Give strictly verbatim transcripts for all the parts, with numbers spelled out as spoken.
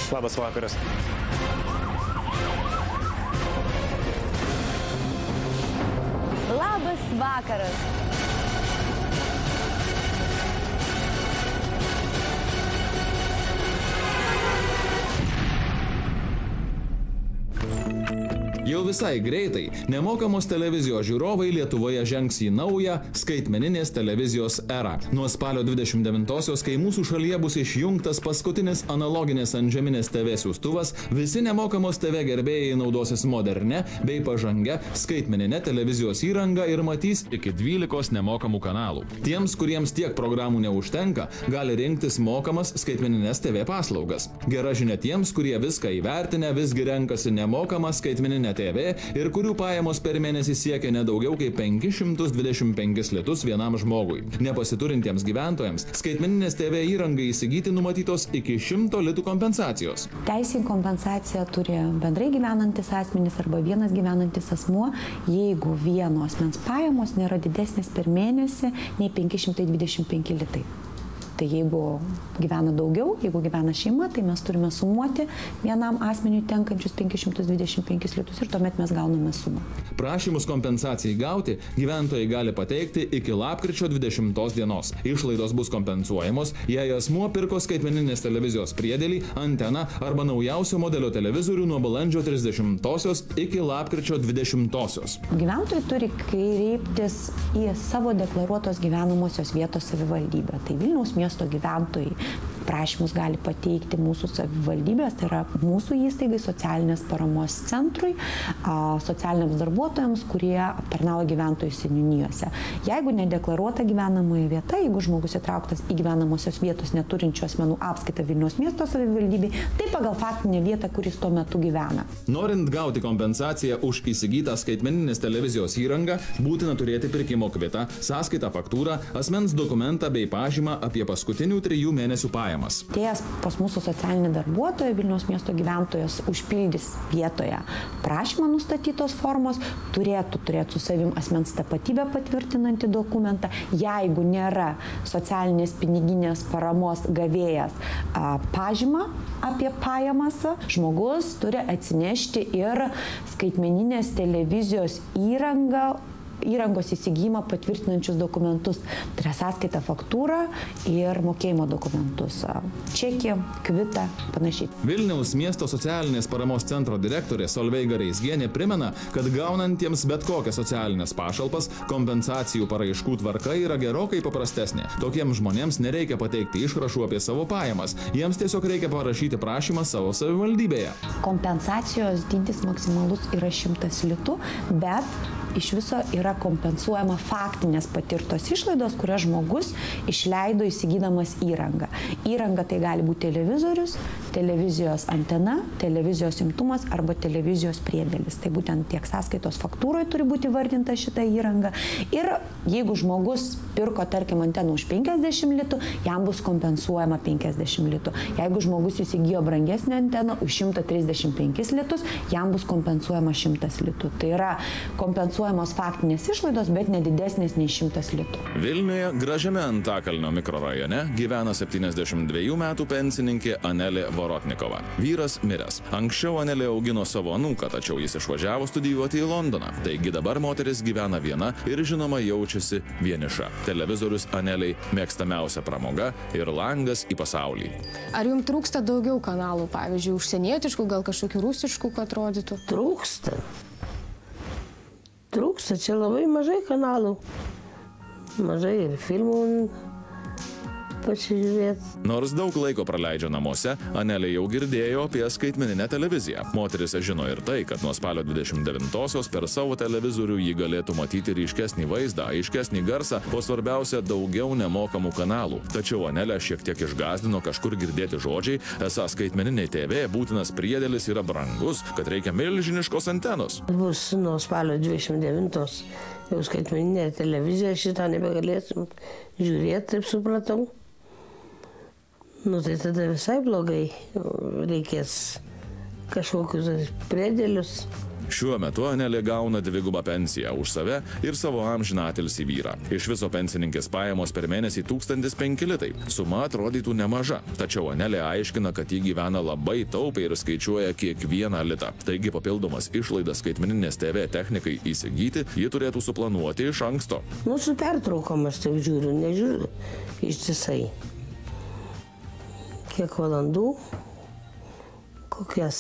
Labas vakaras. Labas vakaras. Jau visai greitai nemokamos televizijos žiūrovai Lietuvoje žengs į naują skaitmeninės televizijos erą. Nuo spalio dvidešimt devintosios, kai mūsų šalyje bus išjungtas paskutinis analoginės antžeminės T V siųstuvas, visi nemokamos T V gerbėjai naudosis moderne bei pažangia skaitmeninė televizijos įranga ir matys iki dvylikos nemokamų kanalų. Tiems, kuriems tiek programų neužtenka, gali rinktis mokamas skaitmeninės T V paslaugas. Gera žinia tiems, kurie viską įvertinę, visgi renkasi nemokamą skaitmeninę T V ir kurių pajamos per mėnesį siekia nedaugiau kaip penkis šimtus dvidešimt penkis litus vienam žmogui. Nepasiturintiems gyventojams skaitmeninės T V įrangai įsigyti numatytos iki šimto litų kompensacijos. Teisė kompensaciją turi bendrai gyvenantis asmenys arba vienas gyvenantis asmuo, jeigu vieno asmens pajamos nėra didesnės per mėnesį nei penki šimtai dvidešimt penki litai. Tai jeigu gyvena daugiau, jeigu gyvena šeima, tai mes turime sumuoti vienam asmeniui tenkančius penkis šimtus dvidešimt penkis litus ir tuomet mes gauname sumą. Prašymus kompensacijai gauti gyventojai gali pateikti iki lapkričio dvidešimtos dienos. Išlaidos bus kompensuojamos, jei asmuo pirko skaitmeninės televizijos priedėlį, anteną arba naujausio modelio televizorių nuo balandžio trisdešimtosios iki lapkričio dvidešimtosios. Gyventojai turi kreiptis į savo deklaruotos gyvenamosios vietos savivaldybę. Tai Vilniaus miesto gyventojai prašymus gali pateikti mūsų savivaldybės, tai yra mūsų įstaigai, socialinės paramos centrui, socialiniams darbuotojams, kurie aptarnauja gyventojų seniūnijose. Jeigu nedeklaruota gyvenamoji vieta, jeigu žmogus įtrauktas į gyvenamosios vietos neturinčių asmenų apskaitą Vilniaus miesto savivaldybei, tai pagal faktinę vietą, kuris tuo metu gyvena. Norint gauti kompensaciją už įsigytą skaitmeninės televizijos įrangą, būtina turėti pirkimo kvitą, sąskaitą faktūrą, asmens dokumentą bei pažymą apie paskutinių trijų mėnesių pajamas. Atėjęs pas mūsų socialinį darbuotoją, Vilniaus miesto gyventojas užpildys vietoje prašymą nustatytos formos, turėtų turėti su savim asmens tapatybę patvirtinantį dokumentą. Jeigu nėra socialinės piniginės paramos gavėjas pažymą apie pajamas, žmogus turi atsinešti ir skaitmeninės televizijos įrangą, įrangos įsigijimą patvirtinančius dokumentus, tai yra sąskaitą, faktūrą ir mokėjimo dokumentus, čekį, kvitą, panašiai. Vilniaus miesto socialinės paramos centro direktorė Solveiga Reisgienė primena, kad gaunantiems bet kokias socialinės pašalpas kompensacijų paraiškų tvarka yra gerokai paprastesnė. Tokiems žmonėms nereikia pateikti išrašų apie savo pajamas, jiems tiesiog reikia parašyti prašymą savo savivaldybėje. Kompensacijos dydis maksimalus yra šimtas litų, bet iš viso yra kompensuojama faktinės patirtos išlaidos, kurias žmogus išleido įsigydamas įrangą. Įranga tai gali būti televizorius, televizijos antena, televizijos imtumas arba televizijos priedėlis. Tai būtent tiek sąskaitos faktūroje turi būti vardinta šitą įrangą. Ir jeigu žmogus pirko, tarkim, anteną už penkiasdešimt litų, jam bus kompensuojama penkiasdešimt litų. Jeigu žmogus įsigijo brangesnę anteną už šimtą trisdešimt penkis litus, jam bus kompensuojama šimtas litų. Tai yra kompensuojamos faktinės išlaidos, bet nedidesnės nei šimtas litų. Vilniuje, gražiame Antakalnio mikrorajone, gyvena septyniasdešimt dviejų metų pensininkė Anelė Vorotnikova. Vyras miręs. Anksčiau Anelė augino savo anūką, tačiau jis išvažiavo studijuoti į Londoną. Taigi dabar moteris gyvena viena ir žinoma jaučiasi vieniša. Televizorius Aneliai mėgstamiausia pramoga ir langas į pasaulį. Ar jums trūksta daugiau kanalų, pavyzdžiui, užsienietiškų, gal kažkokių rusiškų, kad atrodytų? Trūksta. Trūksta, čia labai mažai kanalų. Mažai ir filmų pasižiūrėti. Nors daug laiko praleidžia namuose, Anelė jau girdėjo apie skaitmeninę televiziją. Moteris žino ir tai, kad nuo spalio dvidešimt devintosios per savo televizorių jį galėtų matyti ryškesnį vaizdą, aiškesnį garsą, o svarbiausia daugiau nemokamų kanalų. Tačiau Anelė šiek tiek išgąsdino kažkur girdėti žodžiai, esą skaitmeniniai T V būtinas priedėlis yra brangus, kad reikia milžiniškos antenos. Bus nuo spalio dvidešimt devintos jau skaitmeninė televizija, šitą nebegalėsim žiūrėti, taip supratau. Nu tai tada visai blogai, reikės kažkokius priedėlius. Šiuo metu Anelė gauna dvigubą pensiją už save ir savo amžiną atilsį vyrą. Iš viso pensininkės pajamos per mėnesį tūkstantis penki litai. Suma atrodytų nemaža, tačiau Anelė aiškina, kad ji gyvena labai taupiai ir skaičiuoja kiekvieną litą. Taigi papildomas išlaidas skaitmeninės T V technikai įsigyti ji turėtų suplanuoti iš anksto. Nu, su pertraukom aš taip žiūriu, nežiūriu ištisai. Kiek valandų, kokias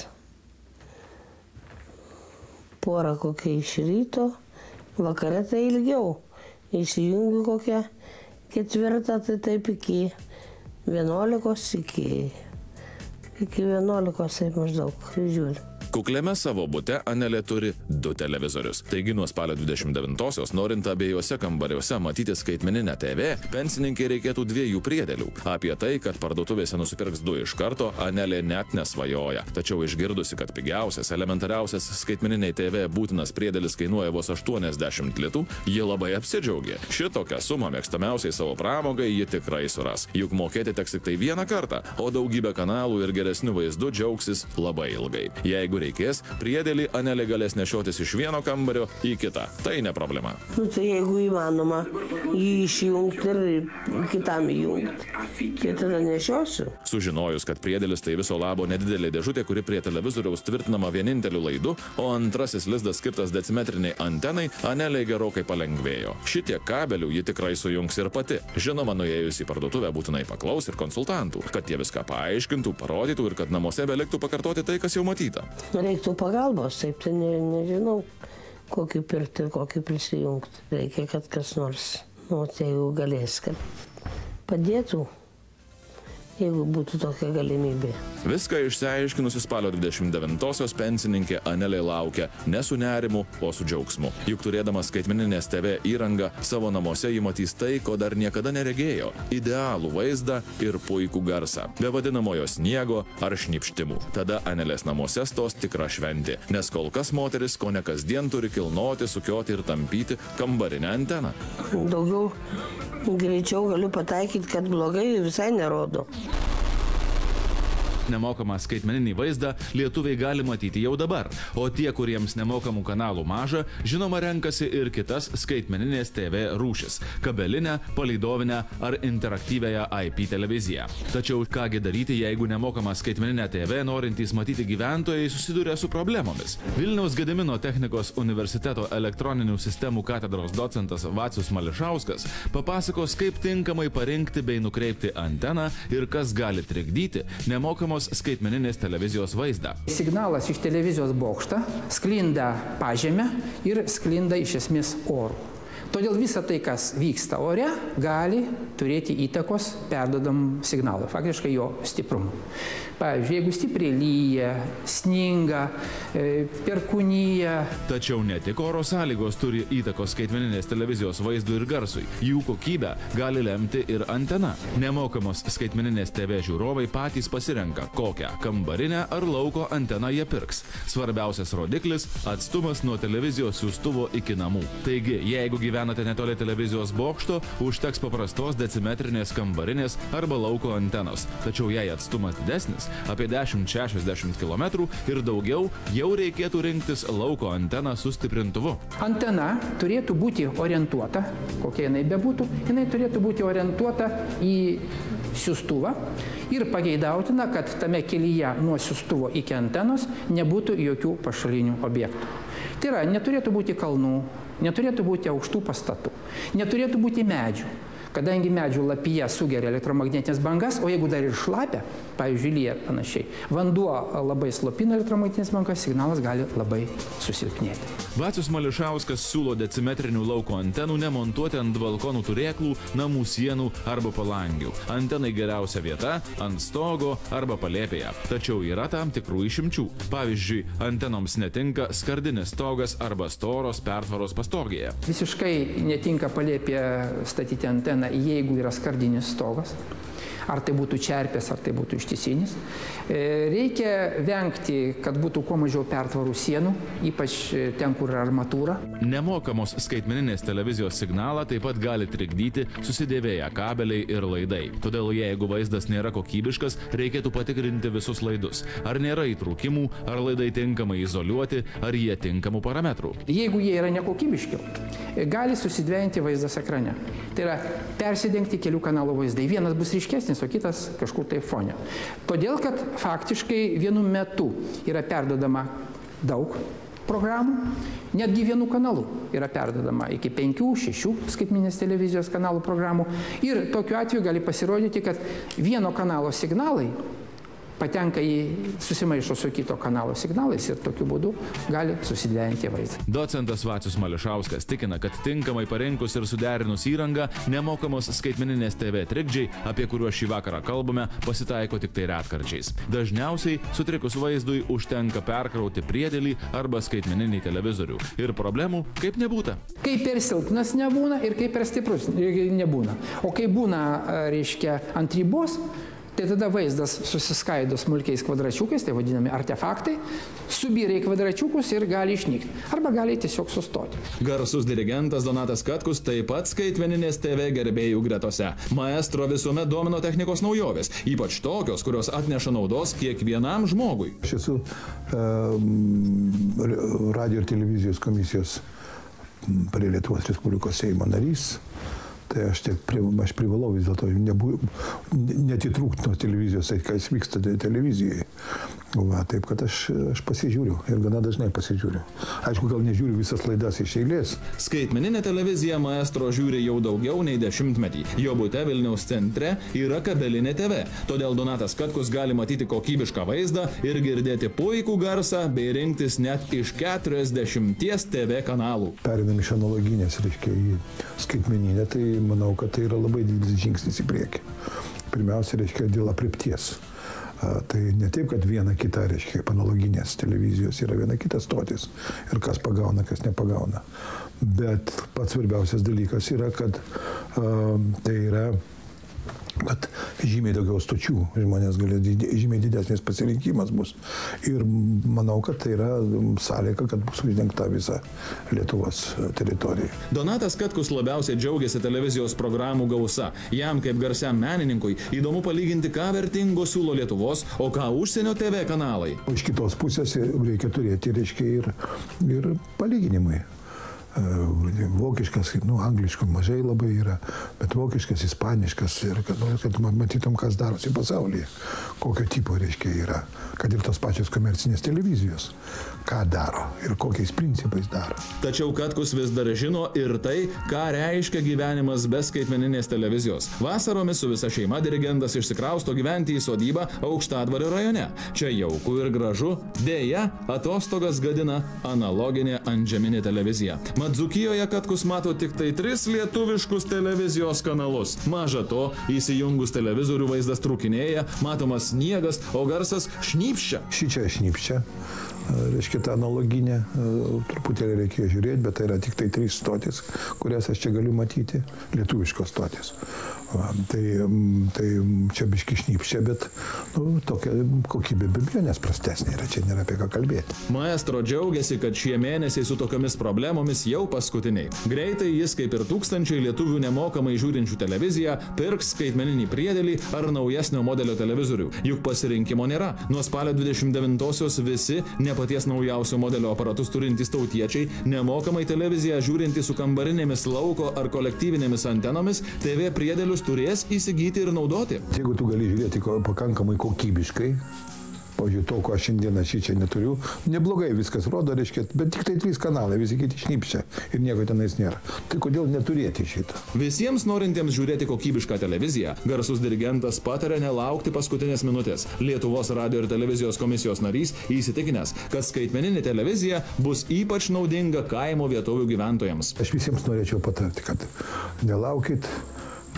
porą kokia iš ryto, vakare tai ilgiau. Įsijungiu kokią ketvirtą, tai taip iki vienuolikos, iki, iki vienuolikos, taip maždaug žiūriu. Kukliame savo bute Anelė turi du televizorius. Taigi nuo spalio dvidešimt devintosios, norint abiejose kambariuose matyti skaitmeninę T V, pensininkai reikėtų dviejų priedėlių. Apie tai, kad parduotuvėse nusipirks du iš karto, Anelė net nesvajoja. Tačiau išgirdusi, kad pigiausias, elementariausias skaitmeniniai T V būtinas priedėlis kainuoja vos aštuoniasdešimt litų, ji labai apsidžiaugė. Šitokią sumą mėgstamiausiai savo pramogai ji tikrai suras. Juk mokėti teks tik tai vieną kartą, o daugybę kanalų ir geresnių vaizdų džiaugsis labai ilgai. Jeigu reikės, priedėlį Anelė galės nešiotis iš vieno kambario į kitą. Tai ne problema. Nu, tai jeigu įmanoma jį išjungti ir kitam įjungti, tai tada nešiosiu. Sužinojus, kad priedėlis tai viso labo nedidelė dėžutė, kuri prie televizoriaus tvirtinama vieninteliu laidu, o antrasis lizdas skirtas decimetriniai antenai, Anelė gerokai palengvėjo. Šitie kabelių ji tikrai sujungs ir pati. Žinoma, nuėjus į parduotuvę būtinai paklaus ir konsultantų, kad jie viską paaiškintų, parodytų ir kad namuose beliktų pakartoti tai, kas jau matyta. Reiktų pagalbos, taip tai ne, nežinau, kokį pirkti ir kokį prisijungti. Reikia, kad kas nors, nu, tai jeigu galės, kad padėtų, jeigu būtų tokia galimybė. Viską išsiaiškinusi spalio dvidešimt devintosios pensininkė Anelė laukia ne su nerimu, o su džiaugsmu. Juk turėdamas skaitmeninės T V įrangą, savo namuose ji matys tai, ko dar niekada neregėjo – idealų vaizdą ir puikų garsą, be vadinamojo sniego ar šnipštimų. Tada Anelės namuose stos tikra šventė, nes kol kas moteris ko ne kasdien turi kilnoti, sukioti ir tampyti kambarinę anteną. Daugiau greičiau galiu pataikyti, kad blogai visai nerodo. Nemokamą skaitmeninį vaizdą lietuviai gali matyti jau dabar, o tie, kuriems nemokamų kanalų maža, žinoma renkasi ir kitas skaitmeninės T V rūšis – kabelinę, palydovinę ar interaktyviąją I P televiziją. Tačiau kągi daryti, jeigu nemokamą skaitmeninę T V norintys matyti gyventojai susiduria su problemomis? Vilniaus Gedimino technikos universiteto elektroninių sistemų katedros docentas Vacius Mališauskas papasakos, kaip tinkamai parinkti bei nukreipti anteną ir kas gali trikdyti nemokamos skaitmeninės televizijos vaizdą. Signalas iš televizijos bokšto sklinda pažemę ir sklinda iš esmės oru. Todėl visa tai, kas vyksta ore, gali turėti įtakos perdodam signalui, faktiškai jo stiprumu. Pavyzdžiui, jeigu stipriai lyja, sninga, perkūnyja. Tačiau ne tik oro sąlygos turi įtakos skaitmeninės televizijos vaizdui ir garsui. Jų kokybę gali lemti ir antena. Nemokamos skaitmeninės T V žiūrovai patys pasirenka, kokią kambarinę ar lauko anteną jie pirks. Svarbiausias rodiklis – atstumas nuo televizijos siųstuvo iki namų. Taigi, jeigu gyvenate netoli televizijos bokšto, užteks paprastos decimetrinės kambarinės arba lauko antenos. Tačiau jei atstumas didesnis, apie dešimt šešiasdešimt kilometrų ir daugiau, jau reikėtų rinktis lauko anteną su stiprintuvu. Antena turėtų būti orientuota, kokia jinai bebūtų, jinai turėtų būti orientuota į siųstuvą ir pageidautina, kad tame kelyje nuo siųstuvo iki antenos nebūtų jokių pašalinių objektų. Tai yra, neturėtų būti kalnų, neturėtų būti aukštų pastatų, neturėtų būti medžių, kadangi medžių lapija sugeria elektromagnetinės bangas, o jeigu dar ir šlapia, pavyzdžiui, lyja ir panašiai, vanduo labai slopina elektromagnetinės bangas, signalas gali labai susilpnėti. Vacius Mališauskas siūlo decimetrinių lauko antenų nemontuoti ant balkonų turėklų, namų sienų arba palangių. Antenai geriausia vieta – ant stogo arba palėpėje. Tačiau yra tam tikrų išimčių. Pavyzdžiui, antenoms netinka skardinis stogas arba storos pertvaros pastogėje. Visiškai netinka palėpėje statyti anteną, jeigu yra skardinis stogas. ar tai būtų čerpės, ar tai būtų ištisinis. Reikia vengti, kad būtų kuo mažiau pertvarų sienų, ypač ten, kur yra armatūra. Nemokamos skaitmeninės televizijos signalą taip pat gali trikdyti susidėvėję kabeliai ir laidai. Todėl jeigu vaizdas nėra kokybiškas, reikėtų patikrinti visus laidus. Ar nėra įtrūkimų, ar laidai tinkamai izoliuoti, ar jie tinkamų parametrų. Jeigu jie yra nekokybiški, gali susidvejinti vaizdas ekrane. Tai yra persidengti kelių kanalų vaizdai. Vienas bus ryškesnis, o kitas kažkur tai fone. Todėl, kad faktiškai vienu metu yra perdodama daug programų, netgi vienu kanalu yra perdodama iki penkių, šešių skaitmeninės televizijos kanalų programų. Ir tokiu atveju gali pasirodyti, kad vieno kanalo signalai patenka į susimaišo su kito kanalo signalais ir tokiu būdu gali susidvejinti vaizdą. Docentas Vacius Mališauskas tikina, kad tinkamai parinkus ir suderinus įrangą, nemokamos skaitmeninės T V trikdžiai, apie kuriuos šį vakarą kalbame, pasitaiko tik tai retkarčiais. Dažniausiai sutrikus vaizdui užtenka perkrauti priedėlį arba skaitmeninį televizorių. Ir problemų kaip nebūta. Kaip per silpnas nebūna ir kaip per stiprus nebūna. O kai būna, reiškia, ant ribos, tai tada vaizdas susiskaido smulkiais kvadračiukais, tai vadinami artefaktai, subyra į kvadračiukus ir gali išnykti. Arba gali tiesiog sustoti. Garsus dirigentas Donatas Katkus taip pat skaitmeninės T V gerbėjų gretose. Maestro visuomet domino technikos naujovės, ypač tokios, kurios atneša naudos kiekvienam žmogui. Aš esu e, radio ir televizijos komisijos prie Lietuvos Respublikos Seimo narys. Tai aš, tiek, aš privalau vis dėlto netitrūkti nuo televizijos, tai kas vyksta televizijoje. Va, taip, kad aš, aš pasižiūriu ir gana dažnai pasižiūriu. Aišku, gal nežiūriu visas laidas iš eilės. Skaitmeninė televizija Maestro žiūri jau daugiau nei dešimtmetį. Jo bute Vilniaus centre yra kabelinė T V. Todėl Donatas Katkus gali matyti kokybišką vaizdą ir girdėti puikų garsą bei rinktis net iš keturiasdešimties T V kanalų. Perinam iš analoginės, reiškia, į skaitmeninę, tai manau, kad tai yra labai didelis žingsnis į priekį. Pirmiausia, reiškia, dėl apripties. Tai ne taip, kad viena kita, reiškia, analoginės televizijos yra viena kita stotis ir kas pagauna, kas nepagauna. Bet pats svarbiausias dalykas yra, kad uh, tai yra kad žymiai daugiau stočių, žmonės gali, žymiai didesnis pasirinkimas bus. Ir manau, kad tai yra sąlyga, kad bus uždengta visa Lietuvos teritorija. Donatas Katkus labiausiai džiaugiasi televizijos programų gausa. Jam, kaip garsiam menininkui, įdomu palyginti, ką vertingo siūlo Lietuvos, o ką užsienio T V kanalai. O iš kitos pusės reikia turėti, reiškia, ir, ir palyginimai. Vokiškas, nu, angliškų mažai labai yra, bet vokiškas, ispaniškas ir kad, nu, kad matytum, kas darosi pasaulyje, kokio tipo, reiškia, yra, kad ir tos pačios komercinės televizijos, ką daro ir kokiais principais daro. Tačiau Katkus vis dar žino ir tai, ką reiškia gyvenimas be skaitmeninės televizijos. Vasaromis su visa šeima dirigentas išsikrausto gyventi į sodybą Aukštadvario rajone. Čia jauku ir gražu, dėja, atostogas gadina analoginė antžeminė televizija. Dzūkijoje Katkus mato tik tai tris lietuviškus televizijos kanalus. Maža to, įsijungus televizorių vaizdas trūkinėja, matomas sniegas, o garsas šnypščia. Šičia šnypščia. Reiškia, tą analoginę truputėlį reikėjo žiūrėti, bet tai yra tik tai trys stotis, kurias aš čia galiu matyti, lietuviškos stotis. Va, tai, tai čia biški šnypščia, bet nu, tokia kokybė be abejonės prastesnė yra, čia nėra apie ką kalbėti. Maestro džiaugiasi, kad šie mėnesiai su tokiomis problemomis jau paskutiniai. Greitai jis, kaip ir tūkstančiai lietuvių nemokamai žiūrinčių televiziją, pirks skaitmeninį priedėlį ar naujesnio modelio televizorių. Juk pasirinkimo nėra. Nuo spalio dvidešimt devintosios visi ne paties naujausio modelio aparatus turintys tautiečiai, nemokamai televiziją žiūrintys su kambarinėmis lauko ar kolektyvinėmis antenomis, T V priedėlius turės įsigyti ir naudoti. Jeigu tu gali žiūrėti pakankamai kokybiškai, pavyzdžiui, to, ko aš šiandieną šį čia neturiu, neblogai viskas rodo, reiškia, bet tik tai trys kanalai, visi kiti šnypščia ir nieko tenais nėra. Tai kodėl neturėti šitą? Visiems norintiems žiūrėti kokybišką televiziją, garsus dirigentas patarė nelaukti paskutinės minutės. Lietuvos radio ir televizijos komisijos narys įsitikinęs, kad skaitmeninė televizija bus ypač naudinga kaimo vietovių gyventojams. Aš visiems norėčiau patarti, kad nelaukit,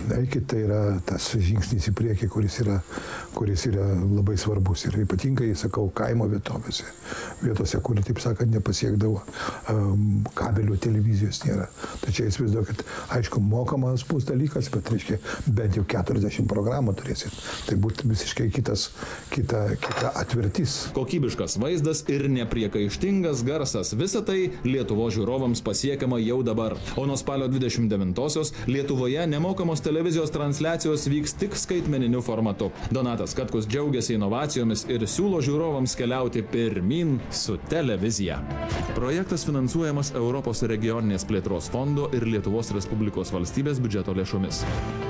eikit, tai yra tas žingsnis į priekį, kuris yra, kuris yra labai svarbus. Ir ypatingai, sakau, kaimo vietovėse, vietose, kur, taip sakant, nepasiekdavo um, kabelių televizijos nėra. Tačiau įsivaizduokit, aišku, mokamas bus dalykas, bet, reiškia, bent jau keturiasdešimt programų turėsit. Tai būtų visiškai kitas, kita, kita atvertis. Kokybiškas vaizdas ir nepriekaištingas garsas. Visa tai Lietuvos žiūrovams pasiekiama jau dabar. O nuo spalio dvidešimt devintosios Lietuvoje nemokamos televizijos transliacijos vyks tik skaitmeniniu formatu. Donatas Katkus džiaugiasi inovacijomis ir siūlo žiūrovams keliauti pirmyn su televizija. Projektas finansuojamas Europos regioninės plėtros fondo ir Lietuvos Respublikos valstybės biudžeto lėšomis.